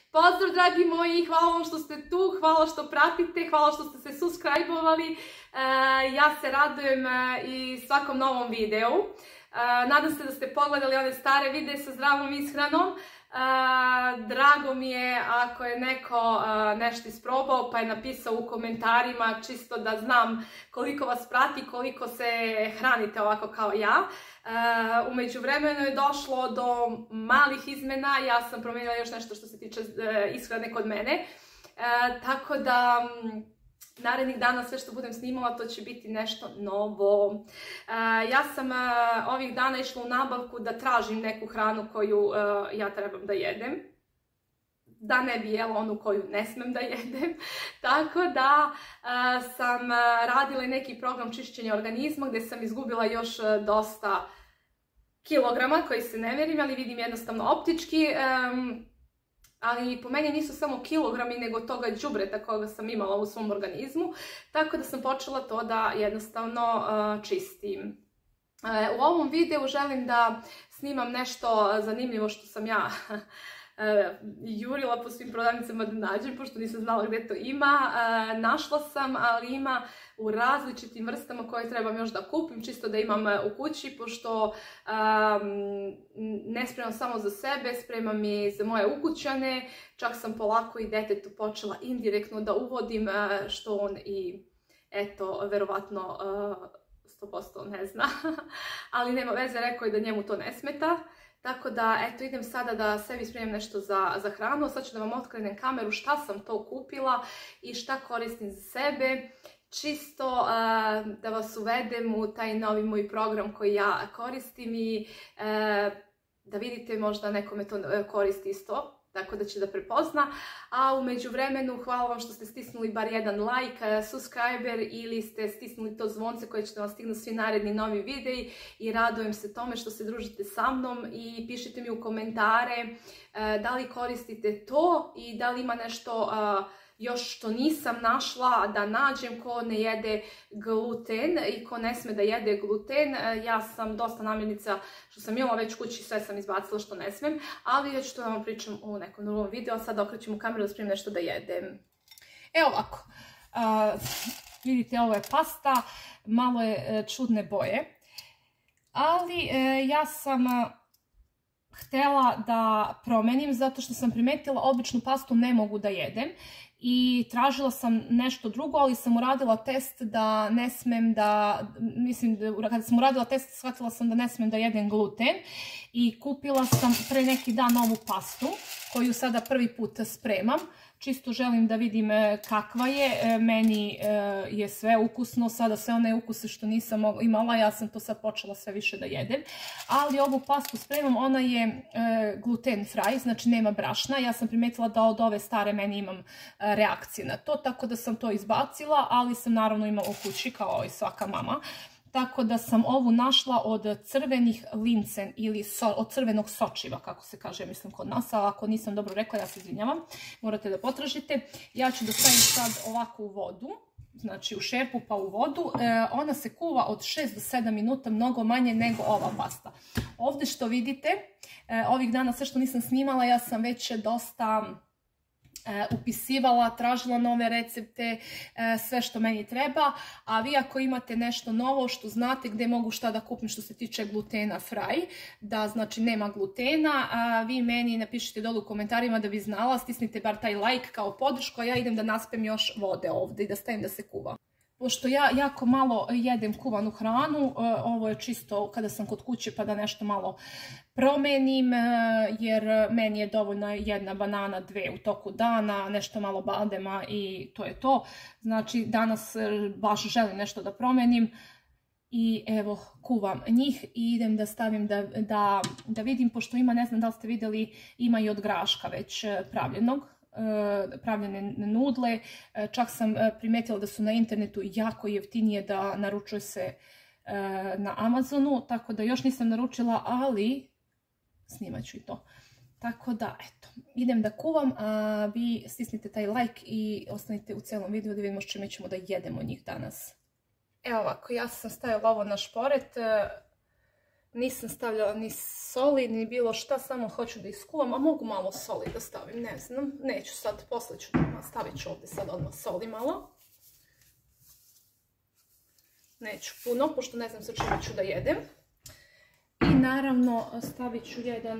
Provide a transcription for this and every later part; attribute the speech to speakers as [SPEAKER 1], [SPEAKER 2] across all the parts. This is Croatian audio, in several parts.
[SPEAKER 1] Pozdrav dragi moji, hvala vam što ste tu, hvala što pratite, hvala što ste se subscribe-ovali. Ja se radujem i svakom novom videu. Nadam se da ste pogledali one stare videe sa zdravom ishranom. Drago mi je ako je neko nešto isprobao pa je napisao u komentarima, čisto da znam koliko vas prati, koliko se hranite ovako kao ja. U međuvremenu je došlo do malih izmena, ja sam promijenila još nešto što se tiče ishrane kod mene, tako da narednih dana sve što budem snimala to će biti nešto novo. Ja sam ovih dana išla u nabavku da tražim neku hranu koju ja trebam da jedem, da ne bi jela onu koju ne smem da jedem. Tako da sam radila i neki program čišćenja organizma gdje sam izgubila još dosta kilograma koji se ne mjerim, ali vidim jednostavno optički. Ali po meni nisu samo kilogrami, nego toga đubreta koga sam imala u svom organizmu, tako da sam počela to da jednostavno čistim. U ovom videu želim da snimam nešto zanimljivo što sam ja jurila po svim prodavnicama da nađem, pošto nisam znala gdje to ima. Našla sam, ali ima u različitim vrstama koje trebam još da kupim, čisto da imam u kući, pošto ne spremam samo za sebe, spremam i za moje ukućane. Čak sam polako i detetu počela indirektno da uvodim, što on i, eto, verovatno 100% ne zna. Ali nema veze, rekao je da njemu to ne smeta. Tako da, eto, idem sada da sebi spremim nešto za hranu. Sad ću da vam otkrenem kameru šta sam to kupila i šta koristim za sebe. Čisto da vas uvedem u taj novi moj program koji ja koristim i da vidite možda nekome to koristi isto, tako da će da prepozna. A u međuvremenu hvala vam što ste stisnuli bar jedan like, subscriber ili ste stisnuli to zvonce koje ćete vam stignuti svi naredni novi videi i radujem se tome što se družite sa mnom i pišite mi u komentare da li koristite to i da li ima nešto još što nisam našla da nađem ko ne jede gluten i ko ne sme da jede gluten. Ja sam dosta namirnica što sam imala već kući, sve sam izbacila što ne smem, ali već to vam pričam u nekom drugom videu, a sada okrećem u kameru da spremim nešto da jedem. Evo ovako, vidite, ovo je pasta, malo je čudne boje, ali ja sam htjela da promenim zato što sam primetila običnu pastu ne mogu da jedem i tražila sam nešto drugo, ali sam uradila test da ne smem da, mislim, kada sam uradila test shvatila sam da ne smem da jedem gluten i kupila sam pre neki dan novu pastu koju sada prvi put spremam. Čisto želim da vidim kakva je, meni je sve ukusno, sada sve one ukuse što nisam imala, ja sam to sad počela sve više da jedem, ali ovu pastu spremam, ona je gluten free, znači nema brašna, ja sam primetila da od ove stare meni imam reakcije na to, tako da sam to izbacila, ali sam naravno imala u kući kao i svaka mama. Tako da sam ovu našla od crvenih lincen ili od crvenog sočiva, kako se kaže, mislim kod nas, a ako nisam dobro rekla, ja se izvinjavam, morate da potražite. Ja ću da stavim sad ovako u vodu, znači u šerpu pa u vodu. Ona se kuva od 6 do 7 minuta, mnogo manje nego ova pasta. Ovdje što vidite, ovih dana sve što nisam snimala, ja sam već dosta upisivala, tražila nove recepte, sve što meni treba, a vi ako imate nešto novo što znate gdje mogu šta da kupim što se tiče glutena free, da znači nema glutena, vi meni napišite dole u komentarima da bi znala, stisnite bar taj like kao podršku, a ja idem da naspem još vode ovdje i da stavim da se kuva. Pošto ja jako malo jedem kuvanu hranu, ovo je čisto kada sam kod kuće pa da nešto malo promenim, jer meni je dovoljna jedna banana, dve u toku dana, nešto malo badema i to je to. Znači danas baš želim nešto da promenim i evo kuvam njih i idem da stavim da vidim, pošto ima, ne znam da li ste vidjeli, ima i od graška već pravljene nudle, čak sam primetila da su na internetu jako jeftinije, da naručuje se na Amazonu, tako da još nisam naručila, ali snimat ću i to. Tako da, eto, idem da kuvam, a vi stisnite taj like i ostanite u celom videu da vidimo s čime ćemo da jedemo njih danas. Evo ovako, ja sam stavila ovo na šporet, Nisam stavljala ni soli, ni bilo šta, samo hoću da iskuvam, a mogu malo soli da stavim, ne znam. Neću sad, poslije ću, stavit ću ovdje sad odmah soli malo. Neću puno, pošto ne znam sa čime ću da jedem. I naravno stavit ću jedan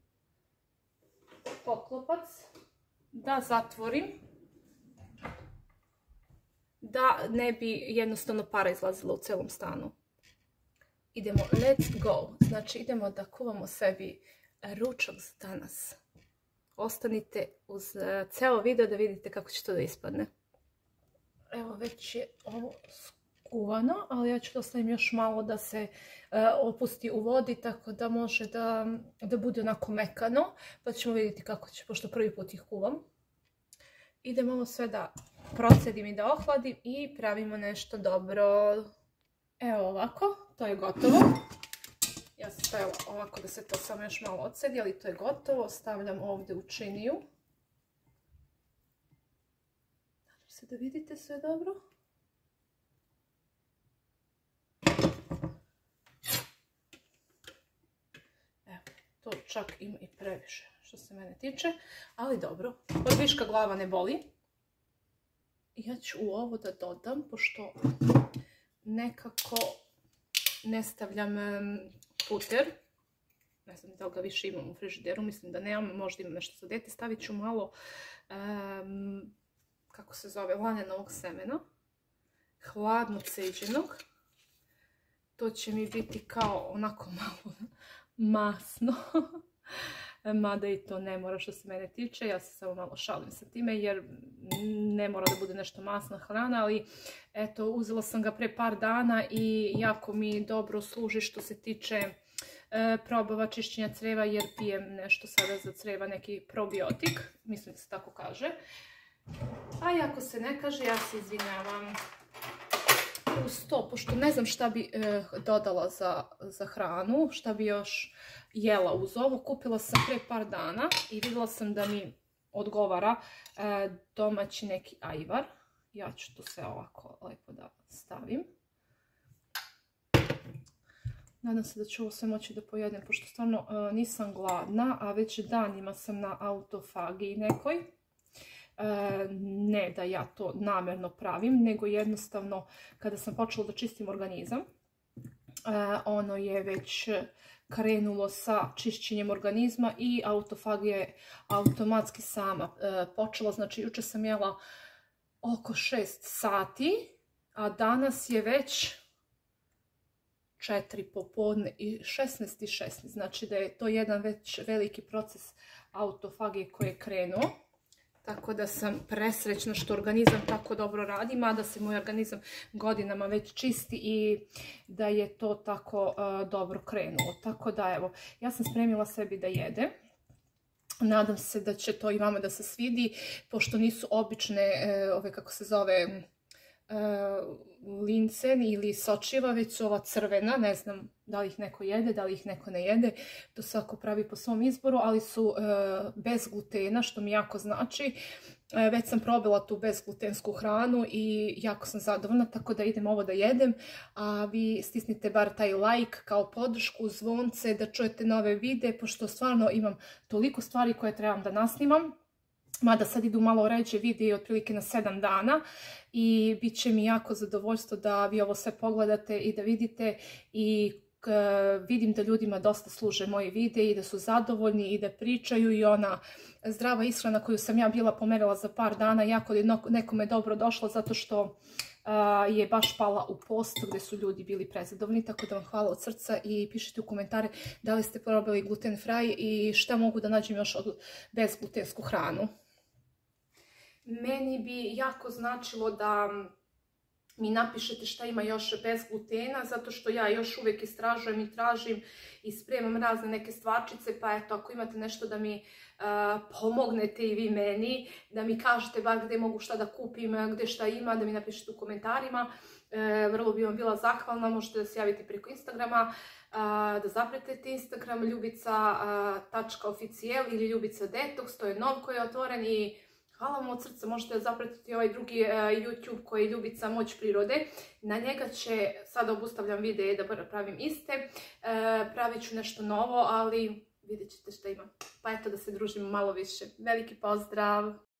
[SPEAKER 1] poklopac da zatvorim, da ne bi jednostavno para izlazila u celom stanu. Idemo, let's go. Znači idemo da kuvamo sebi ručak za danas. Ostanite uz ceo video da vidite kako će to da ispadne. Evo, već je ovo skuvano, ali ja ću to stavim još malo da se opusti u vodi, tako da može da bude onako mekano, pa ćemo vidjeti kako će, pošto prvi put ih kuvam. Idem ovo sve da procedim i da ohladim i pravimo nešto dobro. Evo ovako, to je gotovo. Ja sam stavila ovako da se to samo još malo odsedi, ali to je gotovo. Stavljam ovdje u činiju. Nadam se da vidite sve dobro. Evo, to čak ima i previše što se mene tiče, ali dobro. Od viška glava ne boli. Ja ću u ovo da dodam, pošto nekako ne stavljam puter. Ne znam da li ga više imam u frižideru, mislim da nemam, možda imam nešto za dete. Stavit ću malo, kako se zove, lanenovog semena, hladno ceđenog. To će mi biti kao onako malo masno. Mada i to ne mora što se mene tiče, ja se samo malo šalim sa time jer ne mora da bude nešto masna hrana, ali eto, uzela sam ga pre par dana i jako mi dobro služi što se tiče probava čišćenja creva, jer pijem nešto sada za creva, neki probiotik, mislim da se tako kaže. A i ako se ne kaže, ja se izvinjavam. Uz to, pošto ne znam šta bi dodala za hranu, šta bi još jela uz ovo, kupila sam pre par dana i vidjela sam da mi odgovara domaći neki ajvar. Ja ću to sve ovako lepo da stavim. Nadam se da ću ovo sve moći da pojedem, pošto stvarno nisam gladna, a već danima sam na autofagiji nekoj. Ne da ja to namjerno pravim, nego jednostavno kada sam počela da čistim organizam, ono je već krenulo sa čišćenjem organizma i autofagija je automatski sama počela. Znači, jučer sam jela oko 6 sati, a danas je već 4 popodne i 16:16. Znači da je to jedan već veliki proces autofagije koji je krenuo. Tako da sam presrećna što organizam tako dobro radi, mada se moj organizam godinama već čisti i da je to tako dobro krenulo. Tako da evo, ja sam spremila sebi da jedem. Nadam se da će to i vama da se svidi, pošto nisu obične, ove kako se zove, lincen ili sočiva, već su ova crvena, ne znam da li ih neko jede, da li ih neko ne jede, to svako pravi po svom izboru, ali su bez glutena, što mi jako znači. Već sam probala tu bezglutensku hranu i jako sam zadovoljna, tako da idem ovo da jedem, a vi stisnite bar taj like kao podršku, zvonce, da čujete nove videe, pošto stvarno imam toliko stvari koje trebam da nasnimam. Mada sad idu malo ređe videi otprilike na 7 dana i bit će mi jako zadovoljstvo da vi ovo sve pogledate i da vidite i vidim da ljudima dosta služe moji videi i da su zadovoljni i da pričaju i ona zdrava ishrana koju sam ja bila pomerila za par dana jako je nekome dobro došla zato što je baš pala u post gdje su ljudi bili prezadovoljni, tako da vam hvala od srca i pišite u komentare da li ste probali gluten free i šta mogu da nađem još od bezglutensku hranu. Meni bi jako značilo da mi napišete šta ima još bez glutena, zato što ja još uvijek istražujem i tražim i spremam razne neke stvarčice, pa eto, ako imate nešto da mi pomognete i vi meni, da mi kažete bar gdje mogu šta da kupim, gdje šta ima, da mi napišete u komentarima. Vrlo bi vam bila zahvalna, možete da se javite preko Instagrama, da zapratite Instagram ljubica.oficial ili ljubica detox, to je nov koji je otvoren i hvala vam od srca, možete zapratiti ovaj drugi YouTube koji je Ljubica Moć prirode. Na njega će, sada obustavljam videe da pravim iste, pravit ću nešto novo, ali vidjet ćete šta ima. Pa eto, da se družimo malo više. Veliki pozdrav!